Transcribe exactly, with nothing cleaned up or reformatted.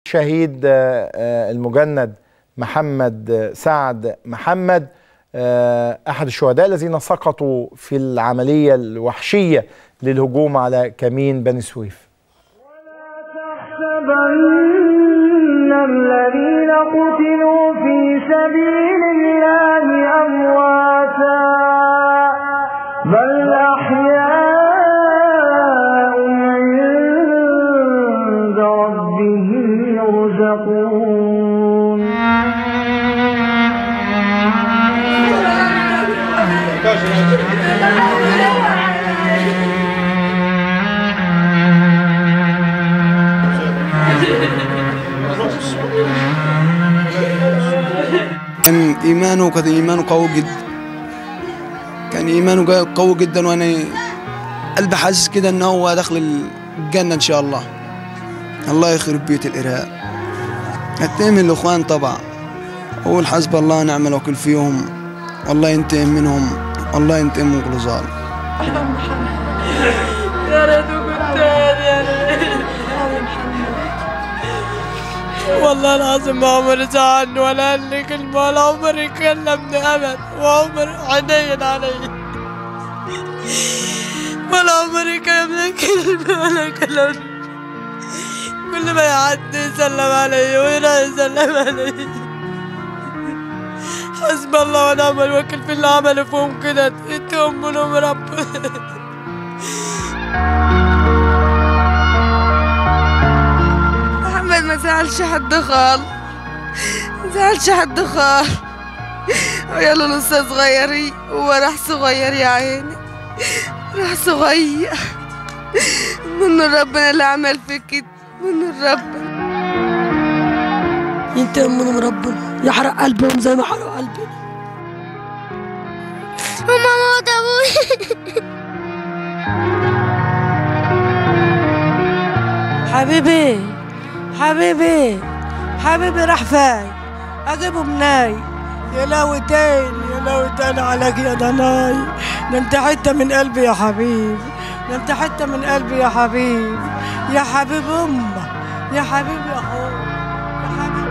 شهيد المجند محمد سعد محمد أحد الشهداء الذين سقطوا في العملية الوحشية للهجوم على كمين بني سويف. ولا تحسبن الذين قتلوا في سبيل الله أمواتا بل أحياء عند ربهم يرزقون. كان إيمانه كان إيمانه قوي جدا، كان إيمانه قوي جدا، وأنا قلبي حاسس كده إن هو داخل الجنة إن شاء الله. الله يخرب بيت الإرهاب. هتهم الإخوان طبعا، أقول حسب الله ونعم الوكيل فيهم، والله ينتقم منهم، والله ينتقم من كل ظالم. يا ريت كنت يا ريت. والله العظيم ما عمري زعلني ولا قال لي كلمة ولا عمري كلمني أبد، وعمر حنين علي ولا عمري كلمني كلمة ولا كلمني. كل ما يعدي يسلم علي وهنا يسلم علي. حسب الله ونعم الوكيل في اللي عملوا فيهم كده، اتهم منهم ربنا. محمد ما زعلش حد خالص، ما زعلش حد خالص. ويلا لسه صغيرين، هو راح صغير يا عيني، راح صغير. من ربنا اللي عمل فيك كده، من ربنا. ينتقم منهم ربنا، يحرق قلبهم زي ما حرقوا قلبنا. هما موت ابوي. حبيبي حبيبي حبيبي راح فين؟ اجيبه مناي؟ يا لوتين يا لوتين عليك يا ضناي. ده انت حته من قلبي يا حبيبي، ده انت حته من قلبي يا حبيبي، يا حبيب امك، يا حبيبي يا اخويا، يا حبيبي.